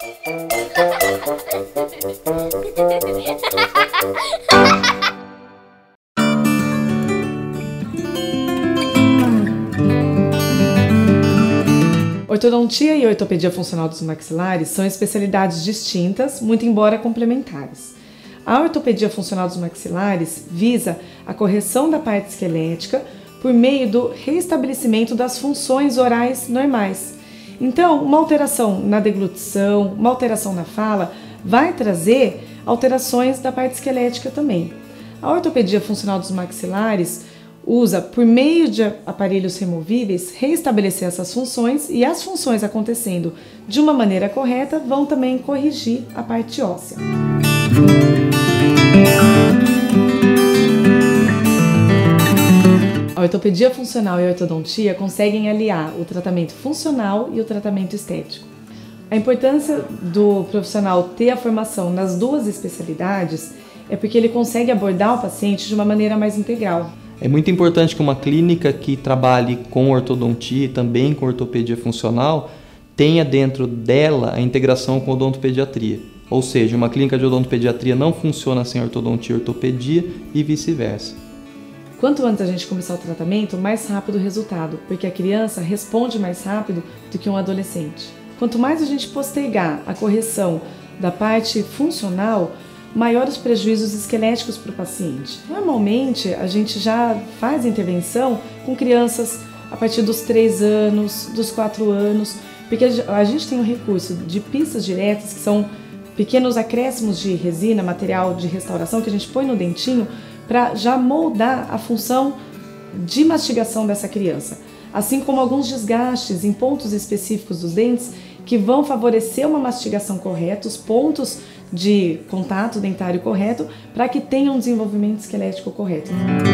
Ortodontia e ortopedia funcional dos maxilares são especialidades distintas, muito embora complementares. A ortopedia funcional dos maxilares visa a correção da parte esquelética por meio do restabelecimento das funções orais normais. Então, uma alteração na deglutição, uma alteração na fala, vai trazer alterações da parte esquelética também. A ortopedia funcional dos maxilares usa, por meio de aparelhos removíveis, restabelecer essas funções, e as funções acontecendo de uma maneira correta vão também corrigir a parte óssea. A ortopedia funcional e a ortodontia conseguem aliar o tratamento funcional e o tratamento estético. A importância do profissional ter a formação nas duas especialidades é porque ele consegue abordar o paciente de uma maneira mais integral. É muito importante que uma clínica que trabalhe com ortodontia e também com ortopedia funcional tenha dentro dela a integração com odontopediatria. Ou seja, uma clínica de odontopediatria não funciona sem ortodontia e ortopedia e vice-versa. Quanto antes a gente começar o tratamento, mais rápido o resultado, porque a criança responde mais rápido do que um adolescente. Quanto mais a gente postergar a correção da parte funcional, maior os prejuízos esqueléticos para o paciente. Normalmente, a gente já faz intervenção com crianças a partir dos 3 anos, dos 4 anos, porque a gente tem o recurso de pistas diretas, que são pequenos acréscimos de resina, material de restauração, que a gente põe no dentinho para já moldar a função de mastigação dessa criança. Assim como alguns desgastes em pontos específicos dos dentes que vão favorecer uma mastigação correta, os pontos de contato dentário correto, para que tenha um desenvolvimento esquelético correto.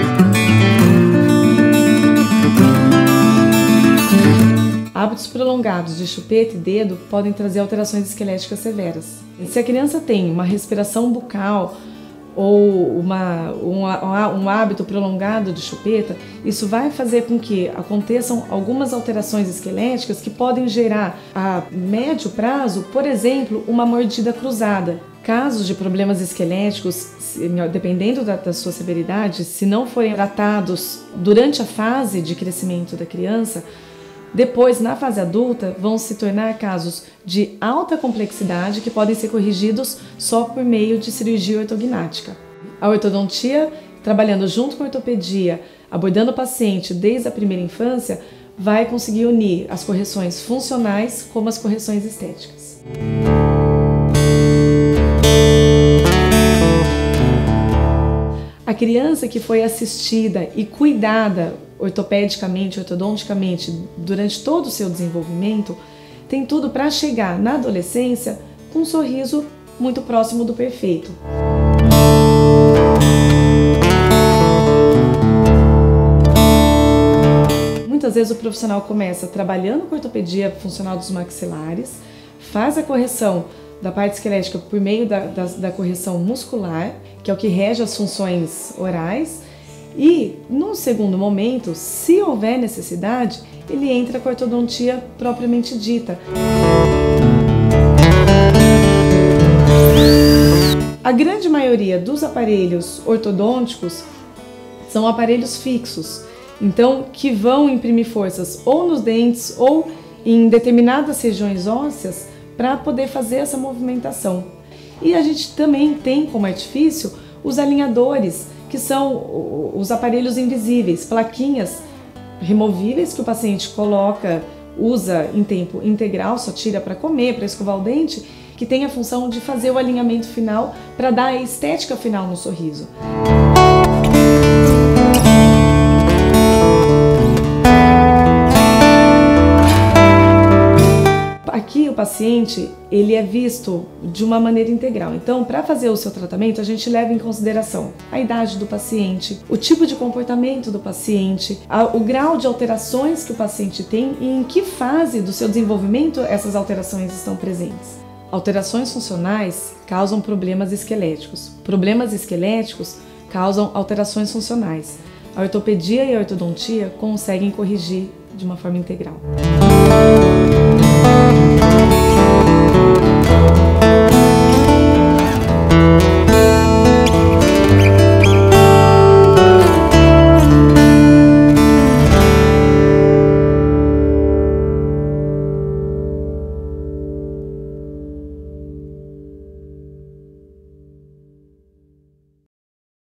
Hábitos prolongados de chupeta e dedo podem trazer alterações esqueléticas severas. Se a criança tem uma respiração bucal ou um hábito prolongado de chupeta, isso vai fazer com que aconteçam algumas alterações esqueléticas que podem gerar a médio prazo, por exemplo, uma mordida cruzada. Casos de problemas esqueléticos, dependendo da sua severidade, se não forem tratados durante a fase de crescimento da criança, depois, na fase adulta, vão se tornar casos de alta complexidade que podem ser corrigidos só por meio de cirurgia ortognática. A ortodontia, trabalhando junto com a ortopedia, abordando o paciente desde a primeira infância, vai conseguir unir as correções funcionais como as correções estéticas. A criança que foi assistida e cuidada ortopedicamente, ortodonticamente, durante todo o seu desenvolvimento, tem tudo para chegar na adolescência com um sorriso muito próximo do perfeito. Muitas vezes o profissional começa trabalhando com ortopedia funcional dos maxilares, faz a correção da parte esquelética por meio da correção muscular, que é o que rege as funções orais, e, num segundo momento, se houver necessidade, ele entra com a ortodontia propriamente dita. A grande maioria dos aparelhos ortodônticos são aparelhos fixos, então que vão imprimir forças ou nos dentes ou em determinadas regiões ósseas para poder fazer essa movimentação. E a gente também tem como artifício os alinhadores, que são os aparelhos invisíveis, plaquinhas removíveis que o paciente coloca, usa em tempo integral, só tira para comer, para escovar o dente, que tem a função de fazer o alinhamento final para dar a estética final no sorriso. Aqui o paciente ele é visto de uma maneira integral. Então, para fazer o seu tratamento, a gente leva em consideração a idade do paciente, o tipo de comportamento do paciente, o grau de alterações que o paciente tem e em que fase do seu desenvolvimento essas alterações estão presentes. Alterações funcionais causam problemas esqueléticos. Problemas esqueléticos causam alterações funcionais. A ortopedia e a ortodontia conseguem corrigir de uma forma integral.